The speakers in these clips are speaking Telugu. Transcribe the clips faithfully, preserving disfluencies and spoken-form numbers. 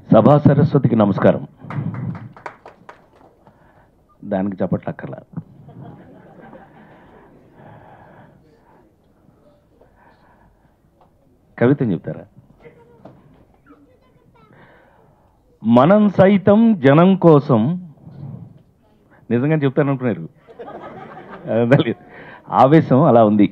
సభా సరస్వతికి నమస్కారం. దానికి చెప్పట్లక్కర్లా. కవితని చెప్తారా? మనం సైతం జనం కోసం, నిజంగా చెప్తారనుకున్నారు, ఆవేశం అలా ఉంది.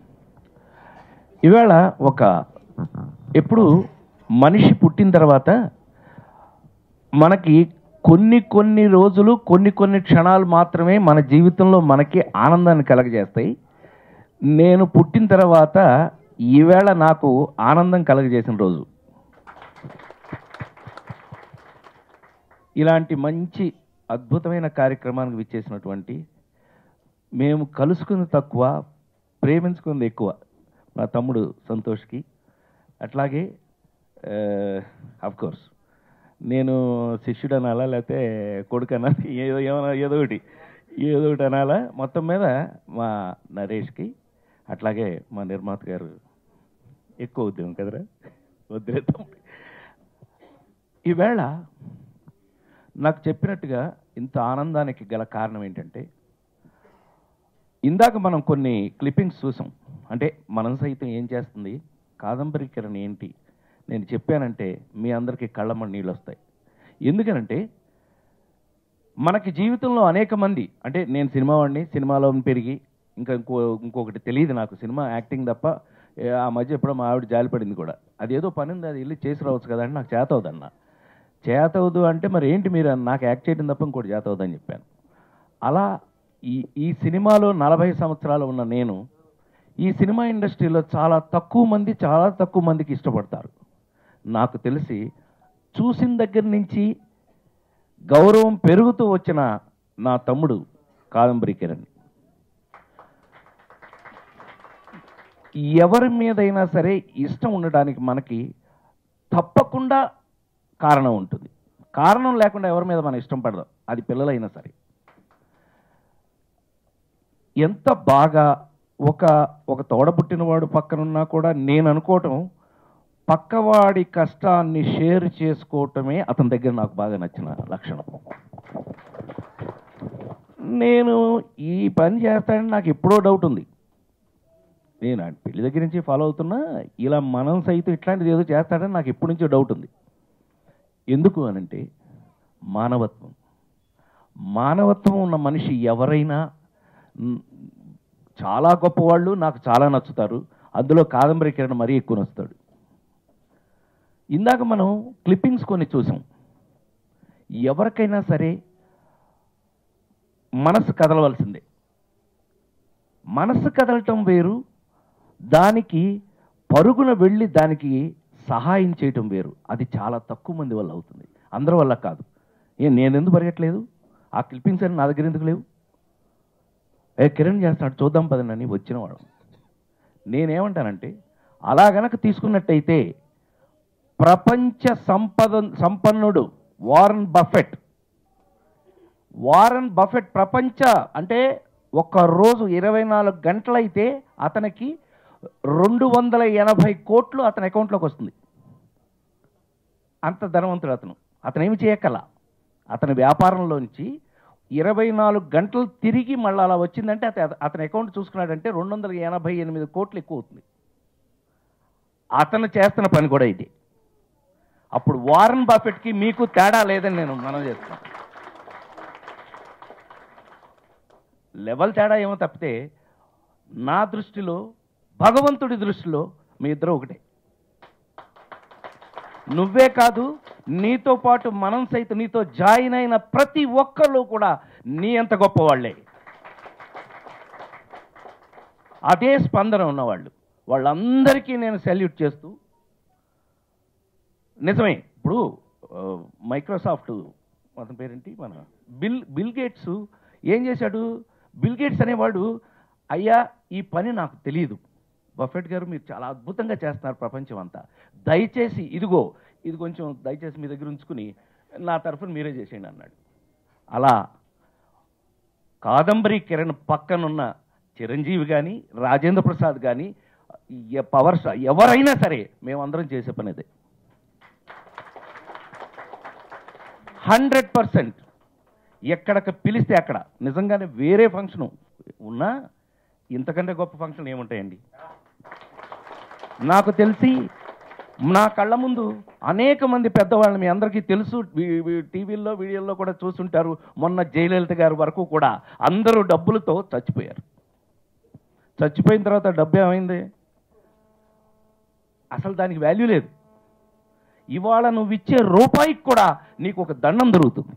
ఇవాళ ఒక ఎప్పుడు మనిషి పుట్టిన తర్వాత మనకి కొన్ని కొన్ని రోజులు కొన్ని కొన్ని క్షణాలు మాత్రమే మన జీవితంలో మనకి ఆనందాన్ని కలగజేస్తాయి. నేను పుట్టిన తర్వాత ఈవేళ నాకు ఆనందం కలగజేసిన రోజు. ఇలాంటి మంచి అద్భుతమైన కార్యక్రమానికి విచ్చేసినటువంటి, మేము కలుసుకుని తక్కువ ప్రేమించుకుంది ఎక్కువ, మా తమ్ముడు సంతోష్కి, అట్లాగే అఫ్కోర్స్ నేను శిష్యుడు అనాలా లేకపోతే కొడుకు అనాలి, ఏదో ఏమన్నా ఏదో ఒకటి ఏదో ఒకటి అనాలా, మొత్తం మీద మా నరేష్కి, అట్లాగే మా నిర్మాత గారు ఎక్కువ ఉద్యోగం కదరా వద్దులే తమ్ముడు. ఈవేళ నాకు చెప్పినట్టుగా ఇంత ఆనందానికి గల కారణం ఏంటంటే, ఇందాక మనం కొన్ని క్లిప్పింగ్స్ చూసాం. అంటే మనం సైతం ఏం చేస్తుంది, కాదంబరి కిరణ్ ఏంటి నేను చెప్పానంటే మీ అందరికీ కళ్ళమ్మడి నీళ్ళు వస్తాయి. ఎందుకనంటే మనకి జీవితంలో అనేక మంది, అంటే నేను సినిమా వాడిని, సినిమాలో పెరిగి ఇంకా ఇంకో ఇంకొకటి తెలియదు నాకు, సినిమా యాక్టింగ్ తప్ప. ఆ మధ్య ఎప్పుడో మా ఆవిడ జాలిపడింది కూడా, అదేదో పని ఉంది అది వెళ్ళి చేసి రావచ్చు కదా అంటే నాకు చేత అవుదన్న. చేత అవదు అంటే మరి ఏంటి మీరు, నాకు యాక్ట్ చేయడం తప్ప ఇంకోటి చేత అవుదని చెప్పాను. అలా ఈ ఈ సినిమాలో నలభై సంవత్సరాలు ఉన్న నేను ఈ సినిమా ఇండస్ట్రీలో చాలా తక్కువ మంది చాలా తక్కువ మందికి ఇష్టపడతారు. నాకు తెలిసి చూసిన దగ్గర నుంచి గౌరవం పెరుగుతూ వచ్చిన నా తమ్ముడు కాదంబరి కిరణ్. ఎవరి మీదైనా సరే ఇష్టం ఉండడానికి మనకి తప్పకుండా కారణం ఉంటుంది. కారణం లేకుండా ఎవరి మీద మనం ఇష్టం పడదాం, అది పిల్లలైనా సరే. ఎంత బాగా ఒక ఒక తోడబుట్టినవాడు పక్కనున్నా కూడా నేను అనుకోవటం, పక్కవాడి కష్టాన్ని షేర్ చేసుకోవటమే అతని దగ్గర నాకు బాగా నచ్చిన లక్షణం. నేను ఈ పని చేస్తానని నాకు ఎప్పుడో డౌట్ ఉంది. నేను పెళ్లి దగ్గర నుంచి ఫాలో అవుతున్నా, ఇలా మనం సైతం ఇట్లాంటిది ఏదో చేస్తాడని నాకు ఎప్పటి నుంచో డౌట్ ఉంది. ఎందుకు అనంటే మానవత్వం. మానవత్వం ఉన్న మనిషి ఎవరైనా చాలా గొప్పవాళ్ళు, నాకు చాలా నచ్చుతారు. అందులో కాదంబరి కిరణ్ మరీ ఎక్కువ నచ్చుతాడు. ఇందాక మనం క్లిప్పింగ్స్ కొన్ని చూసాం. ఎవరికైనా సరే మనసు కదలవలసిందే. మనసు కదలటం వేరు, దానికి పరుగున వెళ్ళి దానికి సహాయం చేయటం వేరు. అది చాలా తక్కువ మంది వల్ల అవుతుంది, అందరి వల్ల కాదు. ఏ నేను ఎందుకు పరిగెట్టలేదు, ఆ క్లిప్పింగ్స్ అని నా దగ్గర ఎందుకు లేవు? ఏ కిరణ్ చేస్తాడు చూద్దాం పదనని వచ్చినవాడు. నేనేమంటానంటే, అలా గనక తీసుకున్నట్టయితే ప్రపంచ సంపద సంపన్నుడు వారన్ బఫెట్ వారన్ బఫెట్ ప్రపంచ అంటే ఒక్క రోజు ఇరవై నాలుగు గంటలైతే అతనికి రెండు వందల ఎనభై కోట్లు అతని అకౌంట్లోకి వస్తుంది. అంత ధనవంతుడు అతను. అతను ఏమి చేయక్కల, అతని వ్యాపారంలోంచి ఇరవై నాలుగు గంటలు తిరిగి మళ్ళీ అలా వచ్చిందంటే అతను అతని అకౌంట్ చూసుకున్నాడంటే రెండు వందల ఎనభై ఎనిమిది కోట్లు ఎక్కువ అవుతుంది. అతను చేస్తున్న పని కూడా ఇది. అప్పుడు వారన్ బఫెట్కి మీకు తేడా లేదని నేను మనం చేస్తున్నాను. లెవెల్ తేడా ఏమో తప్పితే నా దృష్టిలో, భగవంతుడి దృష్టిలో మీ ఇద్దరు ఒకటే. నువ్వే కాదు, నీతో పాటు మనం సైతం, నీతో జాయిన్ అయిన ప్రతి ఒక్కళ్ళు కూడా నీ అంత గొప్పవాళ్లే. అదే స్పందన ఉన్నవాళ్ళు, వాళ్ళందరికీ నేను సెల్యూట్ చేస్తూ, నిజమే ఇప్పుడు మైక్రోసాఫ్ట్ అతని పేరేంటి, మన బిల్ బిల్ గేట్స్ ఏం చేశాడు? బిల్ గేట్స్ అనేవాడు, అయ్యా ఈ పని నాకు తెలియదు, బఫెట్ గారు మీరు చాలా అద్భుతంగా చేస్తున్నారు ప్రపంచం అంతా, దయచేసి ఇదిగో ఇది కొంచెం దయచేసి మీ దగ్గర ఉంచుకుని నా తరఫున మీరే చేసేయండి అన్నాడు. అలా కాదంబరి కిరణ్ పక్కనున్న చిరంజీవి కానీ, రాజేంద్ర ప్రసాద్ కానీ, పవర్ స్టార్ ఎవరైనా సరే మేమందరం చేసే పని అదే. హండ్రెడ్ పర్సెంట్ ఎక్కడికి పిలిస్తే అక్కడ నిజంగానే వేరే ఫంక్షను ఉన్నా ఇంతకంటే గొప్ప ఫంక్షన్ ఏముంటాయండి. నాకు తెలిసి నా కళ్ళ ముందు అనేక మంది పెద్దవాళ్ళని మీ అందరికీ తెలుసు, టీవీల్లో వీడియోల్లో కూడా చూస్తుంటారు. మొన్న జయలలిత గారి వరకు కూడా అందరూ డబ్బులతో చచ్చిపోయారు. చచ్చిపోయిన తర్వాత డబ్బు ఏమైంది? అసలు దానికి వాల్యూ లేదు. ఇవాళ నువ్వు ఇచ్చే రూపాయికి కూడా నీకు ఒక దండం దొరుకుతుంది.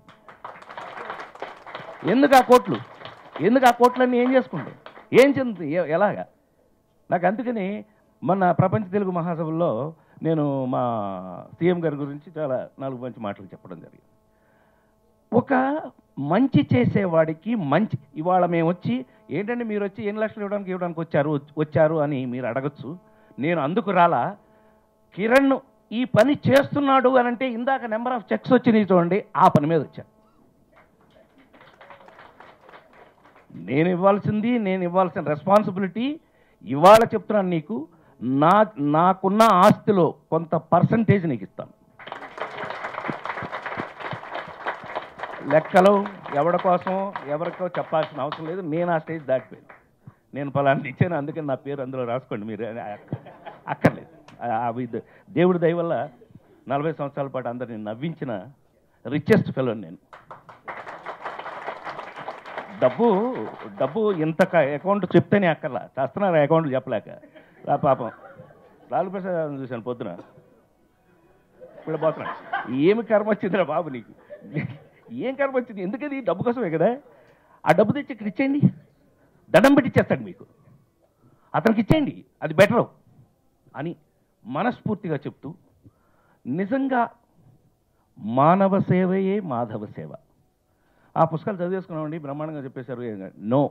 ఎందుకు ఆ కోట్లు? ఎందుకు ఆ కోట్లన్నీ ఏం చేసుకుంటావు? ఏం చెందుతుంది? ఎలాగా? నాకు అందుకని మొన్న ప్రపంచ తెలుగు మహాసభల్లో నేను మా సీఎం గారి గురించి చాలా నాలుగు మంచి మాటలు చెప్పడం జరిగింది. ఒక మంచి చేసేవాడికి మంచి, ఇవాళ మేము వచ్చి ఏంటంటే మీరు వచ్చి ఎన్ని లక్షలు ఇవ్వడానికి ఇవ్వడానికి వచ్చారు వచ్చారు అని మీరు అడగచ్చు. నేను అందుకు రాలా. కిరణ్ ఈ పని చేస్తున్నాడు అని అంటే ఇందాక నెంబర్ ఆఫ్ చెక్స్ వచ్చినాయి చూడండి, ఆ పని మీద వచ్చాను. నేను ఇవ్వాల్సింది, నేను ఇవ్వాల్సిన రెస్పాన్సిబిలిటీ ఇవాళ చెప్తున్నాను నీకు. నా నాకున్న ఆస్తిలో కొంత పర్సంటేజ్ నీకు ఇస్తాను. లెక్కలు ఎవరి కోసం ఎవరికో చెప్పాల్సిన అవసరం లేదు. నేను ఆ స్టేజ్ దాటిపోయాను. నేను పలానా ఇచ్చాను అందుకని నా పేరు అందులో రాసుకోండి మీరు, అక్కర్లేదు. దేవుడి దయ వల్ల నలభై సంవత్సరాల పాటు అందరిని నవ్వించిన రిచెస్ట్ ఫెలో నేను. డబ్బు డబ్బు ఇంత అకౌంట్ చెప్తేనే అక్కర్లా, చేస్తున్నారు అకౌంట్లు చెప్పలేక. రా పాపం లాలు ప్రసాద్ చూశాను పొద్దున, ఇప్పుడు పోతున్నాడు. ఏమి కర్మ వచ్చిందిరా బాబు నీకు? ఏం కర్మ వచ్చింది? ఎందుకది? డబ్బు కోసమే కదా. ఆ డబ్బు తెచ్చి ఇక్కడ ఇచ్చేయండి, దండం పెట్టి ఇచ్చేస్తాడు మీకు. అతనికి ఇచ్చేయండి, అది బెటరు అని మనస్ఫూర్తిగా చెప్తూ, నిజంగా మానవ సేవయే మాధవ సేవ. ఆ పుస్తకాలు చదివేసుకున్నామండి, బ్రహ్మాండంగా చెప్పేశారు. నో,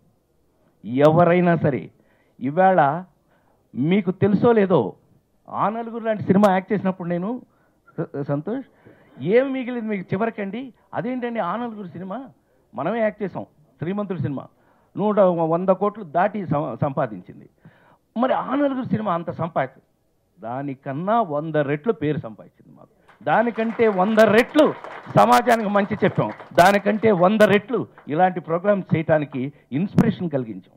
ఎవరైనా సరే ఇవాళ మీకు తెలుసో లేదో, ఆ నలుగురు లాంటి సినిమా యాక్ట్ చేసినప్పుడు నేను సంతోష్ ఏమి మిగిలింది మీకు చివరికండి? అదేంటండి ఆ నలుగురు సినిమా మనమే యాక్ట్ చేసాం. శ్రీమంతుడు సినిమా నూట వంద కోట్లు దాటి సంపాదించింది. మరి ఆ నలుగురు సినిమా అంత సంపాదించింది, దానికన్నా వంద రెట్లు పేరు సంపాదించింది మాకు. దానికంటే వంద రెట్లు సమాజానికి మంచి చెప్పాం. దానికంటే వంద రెట్లు ఇలాంటి ప్రోగ్రామ్స్ చేయడానికి ఇన్స్పిరేషన్ కలిగించాం.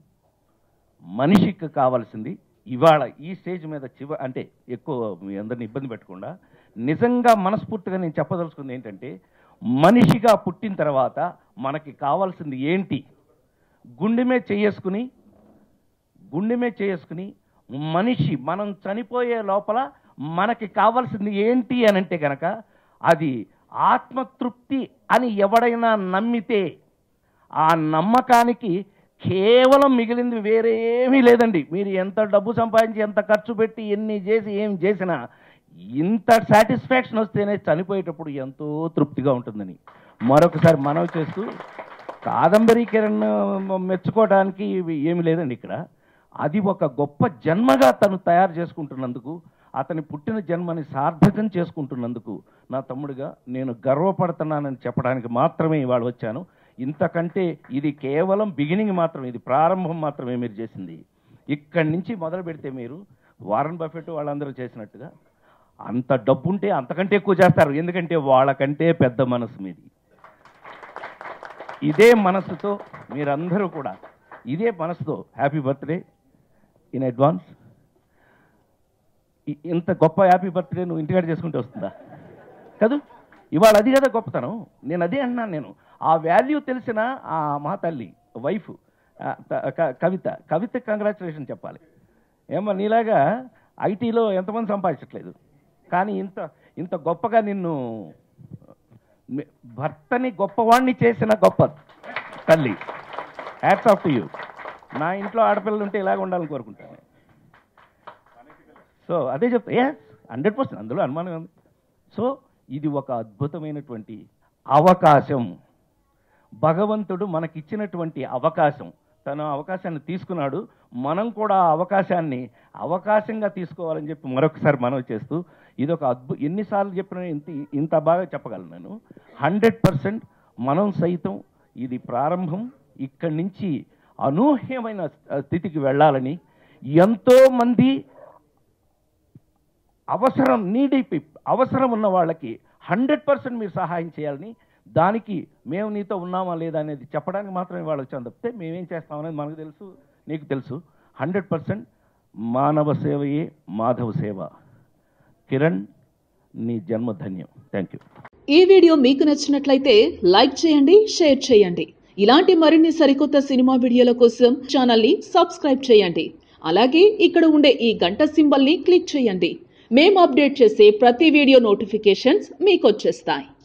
మనిషికి కావాల్సింది ఇవాళ ఈ స్టేజ్ మీద చివ అంటే ఎక్కువ మీ అందరిని ఇబ్బంది పెట్టకుండా నిజంగా మనస్ఫూర్తిగా నేను చెప్పదలుచుకుంది ఏంటంటే, మనిషిగా పుట్టిన తర్వాత మనకి కావాల్సింది ఏంటి? గుండెమే చేసుకుని గుండెమే చేసుకుని మనిషి మనం చనిపోయే లోపల మనకి కావాల్సింది ఏంటి అని అంటే కనుక అది ఆత్మతృప్తి అని ఎవడైనా నమ్మితే ఆ నమ్మకానికి కేవలం మిగిలింది వేరే ఏమీ లేదండి. మీరు ఎంత డబ్బు సంపాదించి ఎంత ఖర్చు పెట్టి ఎన్ని చేసి ఏం చేసినా ఇంత సాటిస్ఫాక్షన్ వస్తేనే చనిపోయేటప్పుడు ఎంతో తృప్తిగా ఉంటుందని మరొకసారి మనవి చేస్తూ, కాదంబరి కిరణ్ మెచ్చుకోవడానికి ఏమి లేదండి ఇక్కడ. అది ఒక గొప్ప జన్మగా తను తయారు చేసుకుంటున్నందుకు, అతని పుట్టిన జన్మని సార్థకం చేసుకుంటున్నందుకు నా తమ్ముడిగా నేను గర్వపడుతున్నానని చెప్పడానికి మాత్రమే ఇవాళ వచ్చాను. ఇంతకంటే ఇది కేవలం బిగినింగ్ మాత్రమే, ఇది ప్రారంభం మాత్రమే మీరు చేసింది. ఇక్కడి నుంచి మొదలు పెడితే మీరు వారన్ బఫెట్ వాళ్ళందరూ చేసినట్టుగా అంత డబ్బుంటే అంతకంటే ఎక్కువ చేస్తారు. ఎందుకంటే వాళ్ళకంటే పెద్ద మనసు మీది. ఇదే మనసుతో మీరందరూ కూడా ఇదే మనసుతో హ్యాపీ బర్త్డే ఇన్ అడ్వాన్స్. ఇంత గొప్ప హ్యాపీ బర్త్డే నువ్వు ఇంటికాడ చేసుకుంటే వస్తుందా? కాదు, ఇవాళ అది కదా గొప్పతనం. నేను అదే అన్నాను. నేను ఆ వాల్యూ తెలిసిన ఆ మా తల్లి వైఫ్ కవిత కవిత కంగ్రాచులేషన్ చెప్పాలి. ఏమో నీలాగా ఐటీలో ఎంతమంది సంపాదించట్లేదు, కానీ ఇంత ఇంత గొప్పగా నిన్ను భర్తని గొప్పవాణ్ణి చేసిన గొప్ప తల్లి. Hats off to you. నా ఇంట్లో ఆడపిల్లలు ఉంటే ఇలాగ ఉండాలని కోరుకుంటాను. సో అదే చెప్తా, ఏ హండ్రెడ్ పర్సెంట్ అందులో అనుమానం ఉంది. సో ఇది ఒక అద్భుతమైనటువంటి అవకాశం. భగవంతుడు మనకిచ్చినటువంటి అవకాశం. తన అవకాశాన్ని తీసుకున్నాడు, మనం కూడా ఆ అవకాశాన్ని అవకాశంగా తీసుకోవాలని చెప్పి మరొకసారి మనవి చేస్తూ, ఇది ఒక అద్భుత, ఎన్నిసార్లు చెప్పినా ఇంత ఇంత బాగా చెప్పగలను నేను. హండ్రెడ్ పర్సెంట్ మనం సైతం ఇది ప్రారంభం. ఇక్కడి నుంచి అనూహ్యమైన స్థితికి వెళ్ళాలని ఎంతోమంది అవసరం నీడి అవసరం ఉన్న వాళ్ళకి హండ్రెడ్ పర్సెంట్ మీరు సహాయం చేయాలని, దానికి మేము నీతో ఉన్నామా లేదా అనేది చెప్పడానికి మాత్రమే వాళ్ళు వచ్చాను తప్పితే మేమేం చేస్తామనేది మనకు తెలుసు, నీకు తెలుసు. హండ్రెడ్ పర్సెంట్ మానవ సేవయే మాధవ సేవ. కిరణ్, నీ జన్మ ధన్యం. Thank you. ఈ వీడియో మీకు నచ్చినట్లయితే లైక్ చేయండి, షేర్ చేయండి. ఇలాంటి మరిన్ని సరికొత్త సినిమా వీడియోల కోసం ఛానల్ని సబ్స్క్రైబ్ చేయండి. అలాగే ఇక్కడ ఉండే ఈ గంట సింబల్ని క్లిక్ చేయండి. మేము అప్డేట్ చేసే ప్రతి వీడియో నోటిఫికేషన్స్ మీకు వచ్చేస్తాయి.